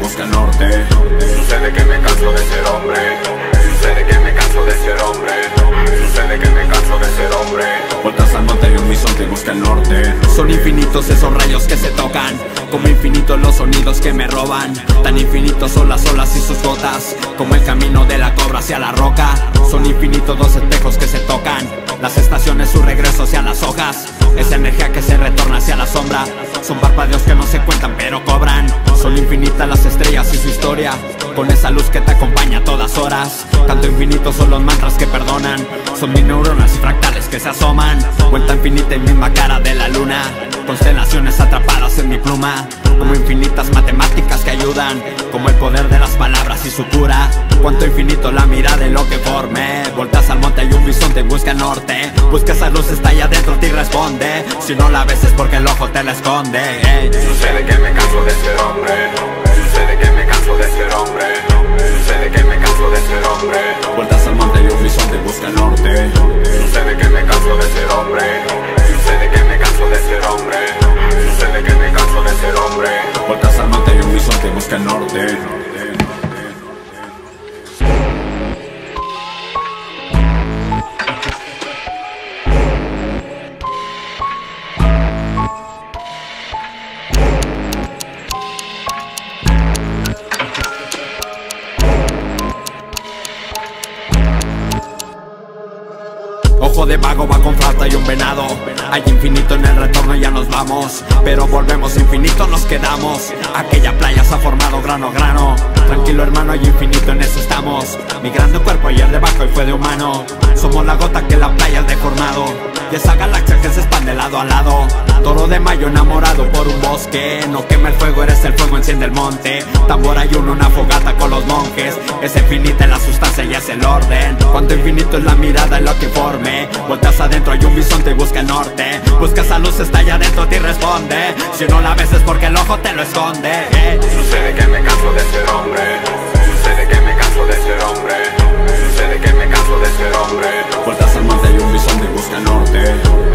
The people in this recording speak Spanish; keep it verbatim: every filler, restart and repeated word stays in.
busca el norte. Sucede que me canso de ser hombre. Sucede que me canso de ser hombre. Sucede que me canso de ser hombre. Vueltas al monte y un bisonte busca el norte. Son infinitos esos rayos que se tocan, como infinitos los sonidos que me roban. Tan infinitos son las olas y sus gotas, como el camino de la cobra hacia la roca. Son infinitos los espejos que se tocan, las estaciones, su regreso hacia las hojas. Esa energía que se retorna hacia la sombra. Son parpadeos que no se cuentan pero cobran. Son infinitas las estrellas y su historia, con esa luz que te acompaña a todas horas. Tanto infinitos son los mantras que perdonan. Son mis neuronas y fractales que se asoman. Vuelta infinita y misma cara de la luna, constelaciones atrapadas en mi pluma. Como infinitas matemáticas que ayudan, como el poder de las palabras y su cura. Cuánto infinito la mirada de lo que forme. Voltas al monte y un bisonte busca el norte. Busca esa luz, está allá dentro de ti, responde. Si no la ves es porque el ojo te la esconde. Hey. Sucede que me canso de ser hombre. Sucede que me canso de ser hombre. Sucede que me canso de ser hombre. Vueltas al monte y un bisonte busca el norte. Sucede que me canso de ser hombre. Sucede que me canso de ser hombre. Sucede que me canso de ser hombre. Vueltas al monte y un bisonte busca el norte. Ojo de vago va con falta y un venado. Hay infinito en el retorno y ya nos vamos, pero volvemos infinito, nos quedamos. Aquella playa se ha formado grano a grano. Tranquilo hermano, hay infinito, en eso estamos. Migrando cuerpo ayer debajo y fue de humano. Somos la gota que la playa ha deformado, y esa galaxia que se expande lado a lado. Toro de mayo enamorado por un bosque. No quema el fuego, eres el fuego, enciende el monte. Tambor hay uno, una fogata con los monjes. Es infinita la sustancia y es el orden. Cuánto infinito es la mirada en lo que informe. Vueltas adentro, hay un bisonte y busca el norte. Busca esa luz, está allá adentro de ti, responde. Si no la ves es porque el ojo te lo esconde. eh. Sucede que me canso de ser hombre. Sucede que me canso de ser hombre. Sucede que me canso de ser hombre. Vueltas al monte y un bisonte busca el norte.